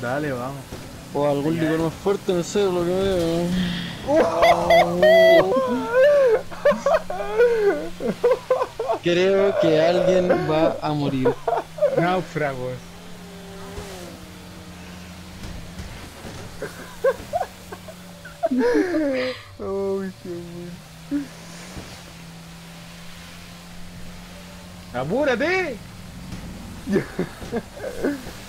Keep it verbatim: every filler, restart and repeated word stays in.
Dale, vamos. O algún licor más fuerte, no sé, lo que me... Creo que alguien va a morir. Náufragos. Ay, qué bueno. ¡Apúrate!